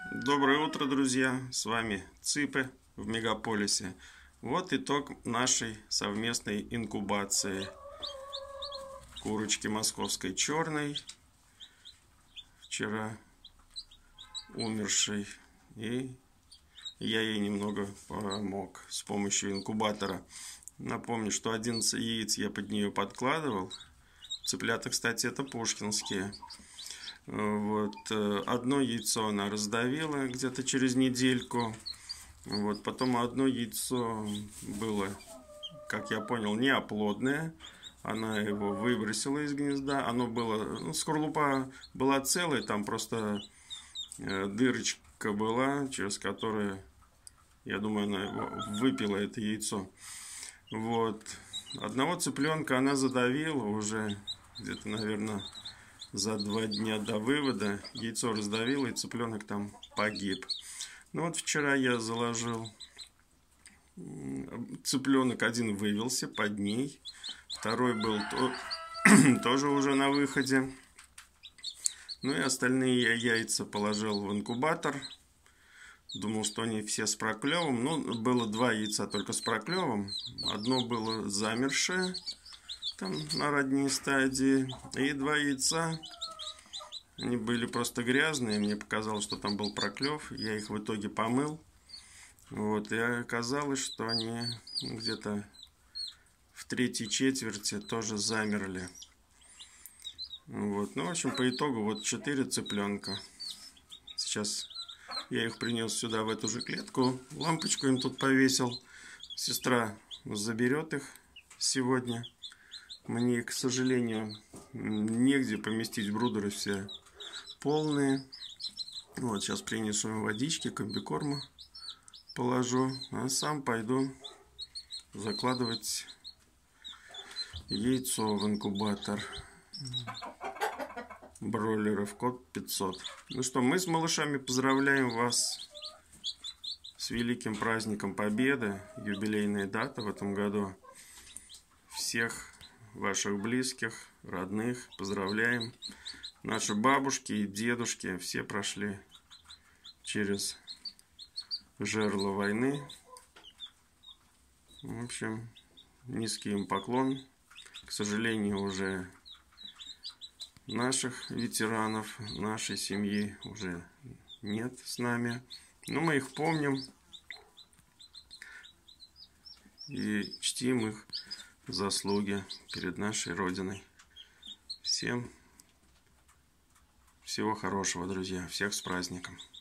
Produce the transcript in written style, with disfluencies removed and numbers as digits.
Доброе утро, друзья! С вами Цыпы в Мегаполисе. Вот итог нашей совместной инкубации курочки московской черной, вчера умершей, и я ей немного помог с помощью инкубатора. Напомню, что 11 яиц я под нее подкладывал. Цыплята, кстати, это пушкинские. Вот, одно яйцо она раздавила где-то через недельку. Вот, потом одно яйцо было, как я понял, неоплодное. Она его выбросила из гнезда. Оно было, скорлупа была целая, там просто дырочка была, через которую, я думаю, она его выпила, это яйцо. Вот, одного цыпленка она задавила уже где-то, наверное, за 2 дня до вывода. Яйцо раздавило, и цыпленок там погиб. Ну вот вчера я заложил. Цыпленок один вывелся под ней. Второй был тоже уже на выходе. Ну и остальные я яйца положил в инкубатор. Думал, что они все с проклевом. Ну, было 2 яйца только с проклевом. Одно было замершее, там на ранней стадии, и 2 яйца, они были просто грязные. Мне показалось, что там был проклев. Я их в итоге помыл. Вот, и оказалось, что они где-то в 3-й четверти тоже замерли. Вот, ну, в общем, по итогу вот 4 цыпленка. Сейчас я их принес сюда, в эту же клетку. Лампочку им тут повесил. Сестра заберет их сегодня. Мне, к сожалению, негде поместить брудеры, все полные. Вот, сейчас принесу им водички, комбикорма положу, а сам пойду закладывать яйцо в инкубатор бройлеров, код 500. Ну что, мы с малышами поздравляем вас с великим праздником Победы. Юбилейная дата в этом году. Всех ваших близких, родных поздравляем. Наши бабушки и дедушки все прошли через жерло войны. В общем, низкий им поклон. К сожалению, уже наших ветеранов, нашей семьи уже нет с нами. Но мы их помним и чтим их заслуги перед нашей Родиной. Всем всего хорошего, друзья. Всех с праздником.